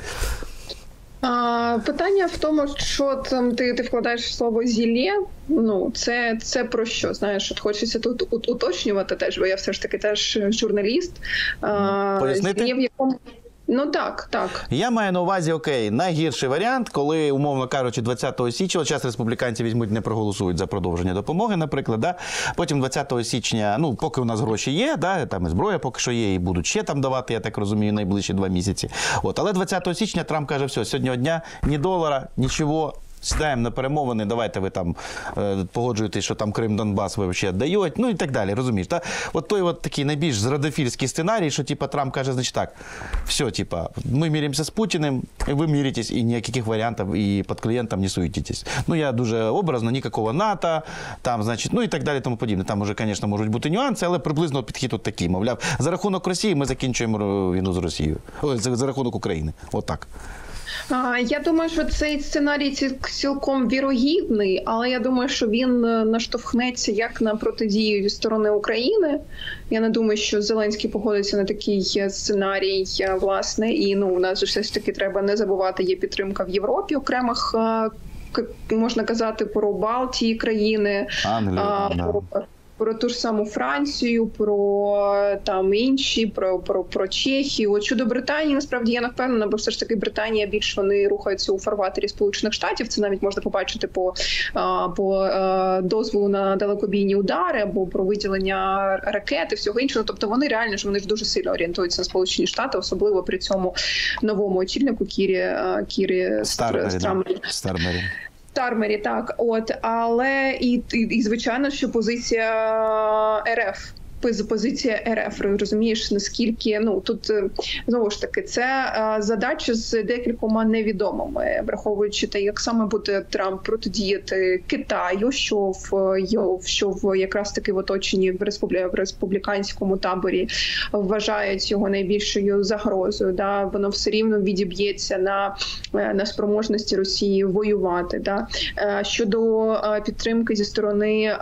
А, питання в тому, що там ти, ти вкладаєш в слово «зілє», ну, це, це про що, знаєш, от хочеться тут уточнювати теж, бо я все ж таки теж журналіст. Пояснити? Зілє в якому... Ну так, так. Я маю на увазі, окей, найгірший варіант, коли, умовно кажучи, двадцятого січня, зараз республіканці візьмуть, не проголосують за продовження допомоги, наприклад, да? Потім двадцятого січня, ну, поки у нас гроші є, да? Там і зброя поки що є, і будуть ще там давати, я так розумію, найближчі два місяці. От. Але двадцятого січня Трамп каже, все, сьогодні дня ні долара, нічого, сідаємо на перемовини, давайте ви там е, погоджуєтесь, що там Крим, Донбас ви взагалі дають, ну і так далі, розумієш? Та? От той от такий найбільш зрадофільський сценарій, що типа Трамп каже, значить так, все, типа, ми міримося з Путіним, і ви міритесь, і ніяких варіантів, і під клієнтом не суетитесь. Ну, я дуже образно, ніякого НАТО, там, значить, ну і так далі, тому подібне. Там уже, звісно, можуть бути нюанси, але приблизно підхід от такий, мовляв, за рахунок Росії ми закінчуємо війну з Росією. Ой, за, за рахунок України. Отак. Я думаю, що цей сценарій цілком вірогідний, але я думаю, що він наштовхнеться як на протидію зі сторони України. Я не думаю, що Зеленський погодиться на такий сценарій, власне, і ну, у нас же все ж таки треба не забувати, є підтримка в Європі окремих, можна казати, про Балтії країни, Англія, про, про ту ж саму Францію, про там інші, про, про, про Чехію. От щодо Британії, насправді, я не впевнена, бо все ж таки Британія більш вони рухаються у фарватері Сполучених Штатів. Це навіть можна побачити по, по дозволу на далекобійні удари або про виділення ракет і всього іншого. Тобто вони реально ж вони ж дуже сильно орієнтуються на Сполучені Штати, особливо при цьому новому очільнику Кірі, Кірі Стармері. Стармері. Стармері, так, от, але і, і, і звичайно, що позиція РФ, позиція РФ, розумієш, наскільки, ну, тут, знову ж таки, це а, задача з декількома невідомими, враховуючи те, як саме буде Трамп протидіяти Китаю, що в, що в якраз таки в оточенні в, республі, в республіканському таборі вважають його найбільшою загрозою, да, воно все рівно відіб'ється на, на спроможності Росії воювати, да. Щодо підтримки зі сторони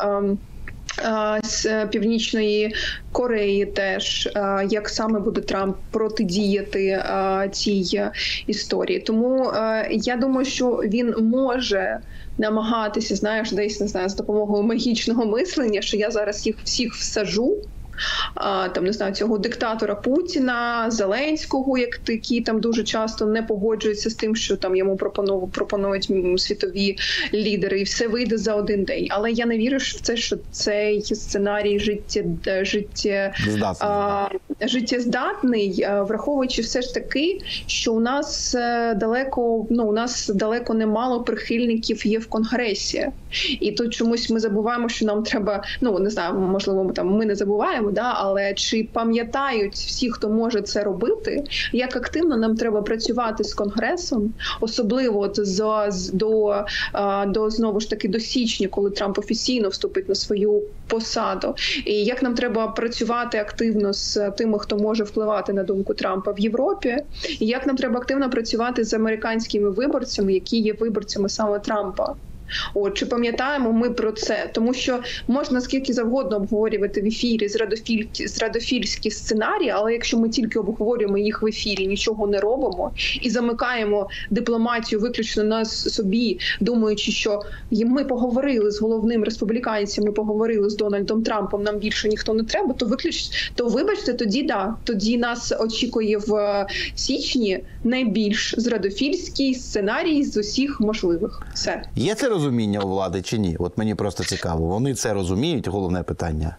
з Північної Кореї теж, як саме буде Трамп протидіяти цій історії. Тому я думаю, що він може намагатися, знаєш, десь, не знаю, з допомогою магічного мислення, що я зараз їх всіх всаджу, там, не знаю, цього диктатора Путіна, Зеленського, як такі там дуже часто не погоджуються з тим, що там йому пропонують, пропонують світові лідери, і все вийде за один день. Але я не вірю в це, що цей сценарій життя, життя, а, життєздатний, враховуючи все ж таки, що у нас далеко, ну, у нас далеко немало прихильників є в Конгресі. І тут чомусь ми забуваємо, що нам треба, ну, не знаю, можливо, ми там ми не забуваємо, да, але чи пам'ятають всі, хто може це робити, як активно нам треба працювати з Конгресом, особливо от за, до, до, знову ж таки, до січня, коли Трамп офіційно вступить на свою посаду. І як нам треба працювати активно з тими, хто може впливати на думку Трампа в Європі, і як нам треба активно працювати з американськими виборцями, які є виборцями саме Трампа. От, чи пам'ятаємо ми про це? Тому що можна скільки завгодно обговорювати в ефірі зрадофільські, зрадофільські сценарії, але якщо ми тільки обговорюємо їх в ефірі, нічого не робимо і замикаємо дипломатію виключно на собі, думаючи, що ми поговорили з головним республіканцем, ми поговорили з Дональдом Трампом, нам більше ніхто не треба, то виключ, то вибачте, тоді да, тоді нас очікує в січні найбільш зрадофільський сценарій з усіх можливих. Все. Є це розуміння у влади чи ні? От мені просто цікаво. Вони це розуміють, головне питання?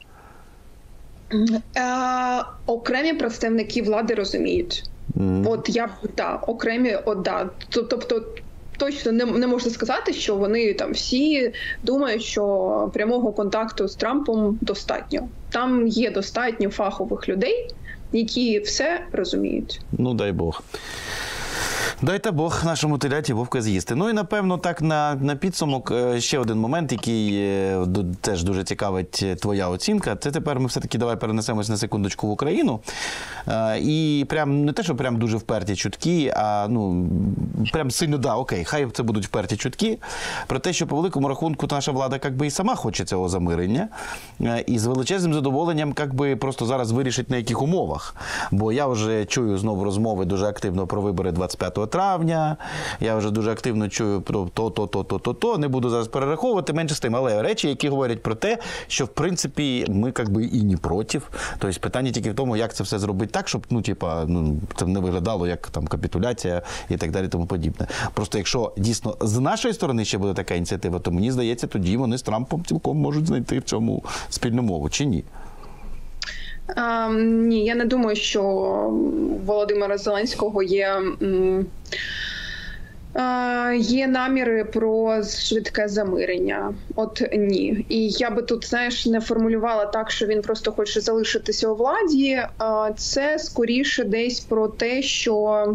Е, окремі представники влади розуміють. Mm. От я, да, окремі, от, да. Тобто, точно не, не можна сказати, що вони там всі думають, що прямого контакту з Трампом достатньо. Там є достатньо фахових людей, які все розуміють. Ну, дай Бог. Дайте Бог нашому теляті вовка з'їсти. Ну і, напевно, так на, на підсумок ще один момент, який теж дуже цікавить твоя оцінка. Це тепер ми все-таки давай перенесемось на секундочку в Україну. І прям не те, що прям дуже вперті чутки, а ну прям сильно, да, окей, хай це будуть вперті чутки. Про те, що по великому рахунку наша влада як би і сама хоче цього замирення. І з величезним задоволенням як би просто зараз вирішить на яких умовах. Бо я вже чую знову розмови дуже активно про вибори двадцять п'ятого травня, я вже дуже активно чую про то, то, то, то, то, то, не буду зараз перераховувати, менше з тим, але речі, які говорять про те, що в принципі ми як би і не проти. Тобто питання тільки в тому, як це все зробити так, щоб ну, типа, ну, це не виглядало як там капітуляція і так далі тому подібне. Просто якщо дійсно з нашої сторони ще буде така ініціатива, то мені здається, тоді вони з Трампом цілком можуть знайти в цьому спільну мову, чи ні? А, ні, я не думаю, що у Володимира Зеленського є м, Е, Є наміри про швидке замирення. От ні. І я би тут, знаєш, не формулювала так, що він просто хоче залишитися у владі. Е, Це скоріше десь про те, що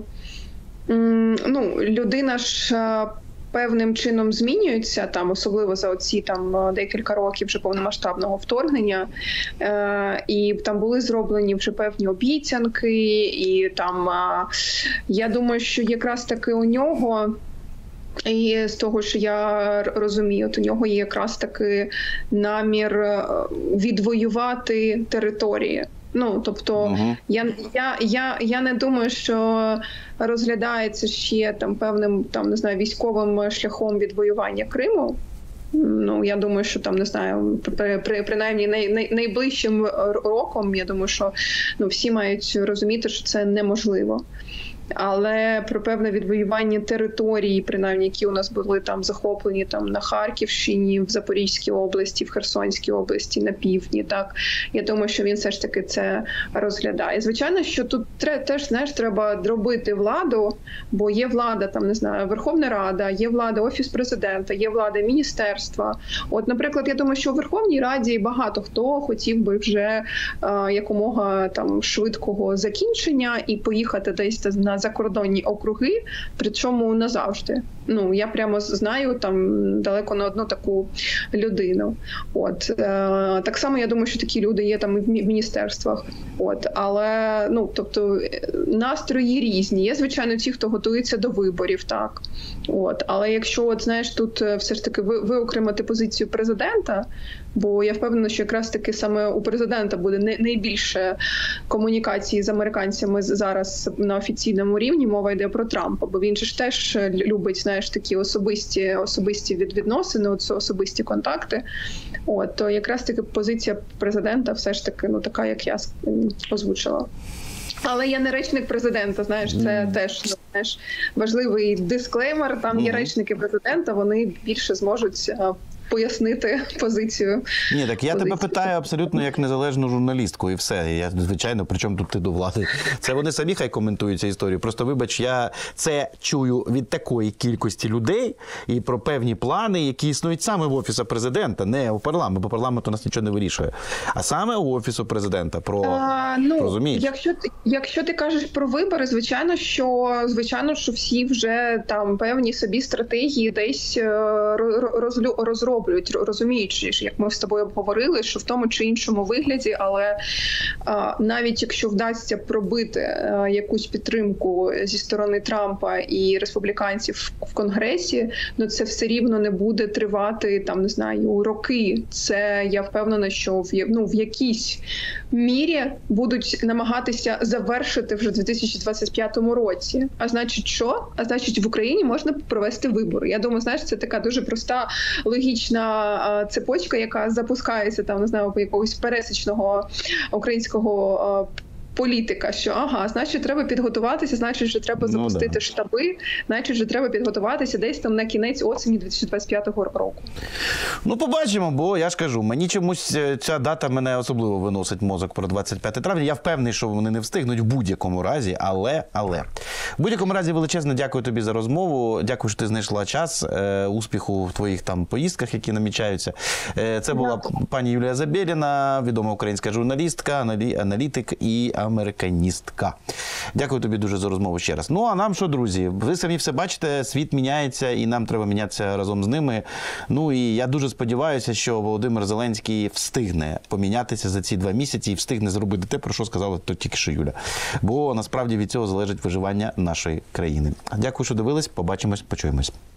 м, ну, людина ж е, певним чином змінюється, там, особливо за оці там декілька років вже повномасштабного вторгнення, е, і там були зроблені вже певні обіцянки, і там е, я думаю, що якраз таки у нього. І з того, що я розумію, от у нього є якраз таки намір відвоювати території. Ну, тобто, угу. я, я, я, я не думаю, що розглядається ще там певним там, не знаю, військовим шляхом відвоювання Криму. Ну, я думаю, що там, не знаю, при, при, принаймні най, най, найближчим роком, я думаю, що ну, всі мають розуміти, що це неможливо. Але про певне відвоювання території, принаймні, які у нас були там захоплені там на Харківщині, в Запорізькій області, в Херсонській області, на півдні, так, я думаю, що він все ж таки це розглядає. Звичайно, що тут теж, знаєш, треба дробити владу, бо є влада, там, не знаю, Верховна Рада, є влада Офіс Президента, є влада Міністерства. От, наприклад, я думаю, що у Верховній Раді багато хто хотів би вже е, якомога там швидкого закінчення і поїхати десь на закордонні округи, причому назавжди. Ну, я прямо знаю там далеко не одну таку людину. От. Е, так само, я думаю, що такі люди є там і в міністерствах. От. Але, ну, тобто, настрої різні. Є, звичайно, ті, хто готується до виборів, так. От. Але якщо, от, знаєш, тут все ж таки ви, виокремити позицію президента, бо я впевнена, що якраз таки саме у президента буде найбільше комунікації з американцями зараз на офіційному рівні. Мова йде про Трампа, бо він же ж теж любить, знаєш, такі особисті, особисті відносини, особисті контакти. От, то якраз таки позиція президента все ж таки, ну, така, як я озвучила. Але я не речник президента, знаєш, це mm. теж, ну, знаєш, важливий дисклеймер. Там mm. є речники президента, вони більше зможуть пояснити позицію. Ні, так я позицію. Тебе питаю абсолютно як незалежну журналістку і все. Я, звичайно, при чому тут ти до влади? Це вони самі хай коментують цю історію. Просто, вибач, я це чую від такої кількості людей і про певні плани, які існують саме в Офісі Президента, не у парламенті, бо парламент у нас нічого не вирішує. А саме у Офісу Президента. Про, а, ну, розумієш? Якщо, якщо ти кажеш про вибори, звичайно, що, звичайно, що всі вже там певні собі стратегії десь розлю, розроблюють. Розуміючи, як ми з тобою обговорили, що в тому чи іншому вигляді, але а, навіть якщо вдасться пробити а, якусь підтримку зі сторони Трампа і республіканців в Конгресі, ну це все рівно не буде тривати, там, не знаю, роки. Це, я впевнена, що в, ну, в якійсь мірі будуть намагатися завершити вже в дві тисячі двадцять п'ятому році. А значить що? А значить, в Україні можна провести вибори. Я думаю, знаєш, це така дуже проста, логічна цепочка, яка запускається там, не знаю, по якогось пересічного українського політика, що ага, значить, треба підготуватися, значить, що треба запустити ну, да. штаби, значить, що треба підготуватися десь там на кінець осені дві тисячі двадцять п'ятого року. Ну, побачимо, бо я ж кажу, мені чомусь ця дата мене особливо виносить мозок про двадцять п'яте травня. Я впевнений, що вони не встигнуть в будь-якому разі, але, але. В будь-якому разі величезно дякую тобі за розмову, дякую, що ти знайшла час, е, успіху в твоїх там поїздках, які намічаються. Е, це була дякую. Пані Юлія Забєліна, відома українська журналістка, аналі, аналітик і американістка. Дякую тобі дуже за розмову ще раз. Ну, а нам що, друзі? Ви самі все бачите, світ міняється, і нам треба мінятися разом з ними. Ну, і я дуже сподіваюся, що Володимир Зеленський встигне помінятися за ці два місяці і встигне зробити те, про що сказала то тільки що Юля. Бо, насправді, від цього залежить виживання нашої країни. Дякую, що дивились. Побачимось, почуємось.